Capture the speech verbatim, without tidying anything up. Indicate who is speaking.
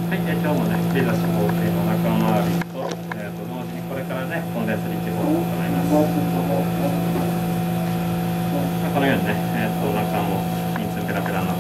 Speaker 1: はい、えー今日もね、リーダー志望系の中回りと、えーと、同時にこれからね、コンデンスリッチ放送を行います。まあ、このようにね、えーと、中も人数ペラペラになっ